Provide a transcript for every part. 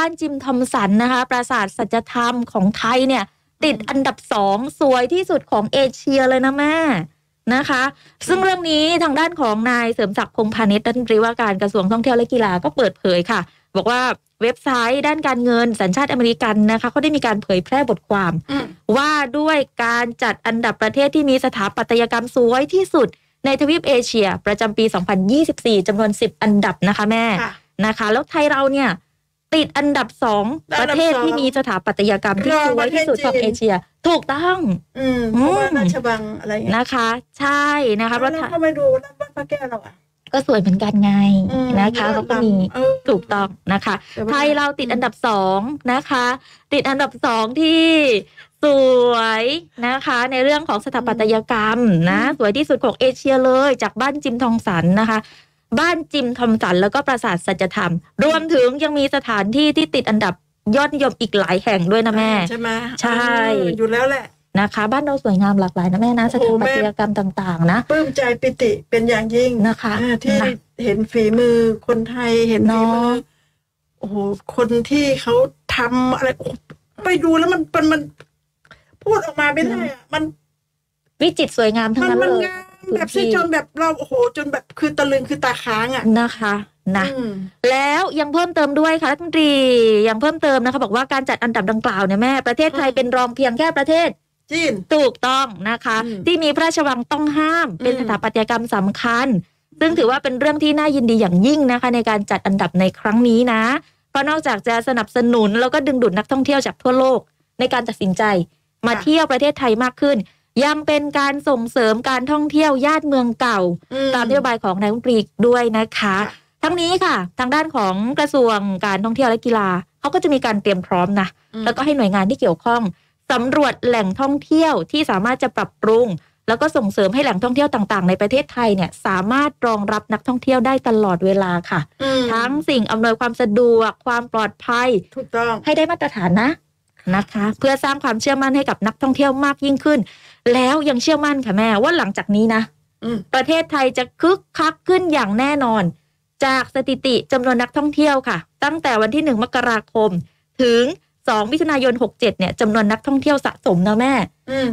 บ้านจิมทอมสันนะคะปราสาทสัจธรรมของไทยเนี่ยติดอันดับ2สวยที่สุดของเอเชียเลยนะแม่นะคะซึ่งเรื่องนี้ทางด้านของนายเสริมศักดิ์พงษ์พาณิชย์รัฐมนตรีว่าการกระทรวงท่องเที่ยวและกีฬาก็เปิดเผยค่ะบอกว่าเว็บไซต์ด้านการเงินสัญชาติอเมริกันนะคะเขาได้มีการเผยแพร่บทความว่าด้วยการจัดอันดับประเทศที่มีสถาปัตยกรรมสวยที่สุดในทวีปเอเชียประจำปี 2024 จำนวน10อันดับนะคะแม่นะคะแล้วไทยเราเนี่ยติดอันดับ2ประเทศที่มีสถาปัตยกรรมที่สวยที่สุดของเอเชียถูกต้องเพราะว่าราชบังอะไรนะคะใช่นะคะแล้วเราไปดูแล้วพระแก้วเราก็สวยเหมือนกันไงนะคะเขาก็มีถูกต้องนะคะไทยเราติดอันดับ2นะคะติดอันดับ2ที่สวยนะคะในเรื่องของสถาปัตยกรรมนะสวยที่สุดของเอเชียเลยจากบ้านจิมทองสันนะคะบ้านจิมทอมสันแล้วก็ปราสาทสัจธรรมรวมถึงยังมีสถานที่ที่ติดอันดับยอดนิยมอีกหลายแห่งด้วยนะแม่ใช่ไหมใช่อยู่แล้วแหละนะคะบ้านเราสวยงามหลากหลายนะแม่นะสถาปัตยกรรมต่างๆนะปลื้มใจปิติเป็นอย่างยิ่งนะคะที่เห็นฝีมือคนไทยเห็นฝีมือโอ้โหคนที่เขาทำอะไรไปดูแล้วมันพูดออกมาไม่ได้อะมันวิจิตรสวยงามทั้งนั้นเลยแบบซีจนแบบเราโอ้โหจนแบบคือตะลึงคือตาค้างนะคะนะแล้วยังเพิ่มเติมด้วยค่ะรัฐมนตรียังเพิ่มเติมนะคะบอกว่าการจัดอันดับดังกล่าวเนี่ยแม่ประเทศไทยเป็นรองเพียงแค่ประเทศจีนถูกต้องนะคะที่มีพระราชวังต้องห้ามเป็นสถาปัตยกรรมสำคัญซึ่งถือว่าเป็นเรื่องที่น่ายินดีอย่างยิ่งนะคะในการจัดอันดับในครั้งนี้นะเพราะนอกจากจะสนับสนุนแล้วก็ดึงดูดนักท่องเที่ยวจากทั่วโลกในการตัดสินใจมาเที่ยวประเทศไทยมากขึ้นยังเป็นการส่งเสริมการท่องเที่ยวย่านเมืองเก่าตามนโยบายของนายกรัฐมนตรีด้วยนะคะทั้งนี้ค่ะทางด้านของกระทรวงการท่องเที่ยวและกีฬาเขาก็จะมีการเตรียมพร้อมนะแล้วก็ให้หน่วยงานที่เกี่ยวข้องสำรวจแหล่งท่องเที่ยวที่สามารถจะปรับปรุงแล้วก็ส่งเสริมให้แหล่งท่องเที่ยวต่างๆในประเทศไทยเนี่ยสามารถรองรับนักท่องเที่ยวได้ตลอดเวลาค่ะทั้งสิ่งอำนวยความสะดวกความปลอดภัยถูกต้องให้ได้มาตรฐานนะคะเพื่อสร้างความเชื่อมั่นให้กับนักท่องเที่ยวมากยิ่งขึ้นแล้วยังเชื่อมั่นค่ะแม่ว่าหลังจากนี้นะประเทศไทยจะคึกคักขึ้นอย่างแน่นอนจากสถิติจำนวนนักท่องเที่ยวค่ะตั้งแต่วันที่1 มกราคมถึง2 มิถุนายน 67เนี่ยจำนวนนักท่องเที่ยวสะสมนะแม่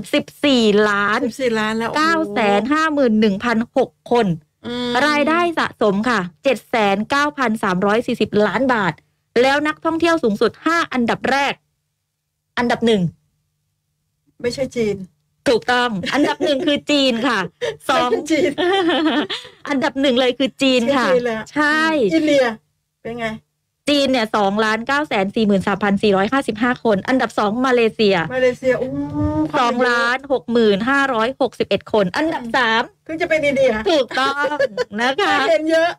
14 ล้านแล้ว 951,006 คนรายได้สะสมค่ะ 79,340 ล้านบาทแล้วนักท่องเที่ยวสูงสุด5อันดับแรกอันดับ1 ไม่ใช่จีนถูกต้องอันดับ1คือจีนค่ะ2 จีนอันดับ1เลยคือจีนค่ะใช่อินเดียเป็นไงจีนเนี่ย 2,943,455 คนอันดับ2มาเลเซีย2,65,61 คนอันดับ3 เพิ่งจะเป็นอินเดียถูกต้องนะคะเห็นเยอะ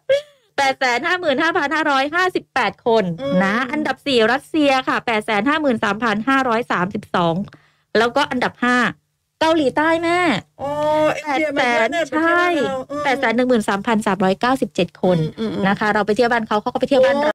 855,558 คนนะอันดับ4รัสเซียค่ะ 853,532 แล้วก็อันดับ5เกาหลีใต้แม่800,000ใช่ 813,397 คนนะคะเราไปเที่ยวบ้านเขาก็ไปเที่ยวบ้านเรา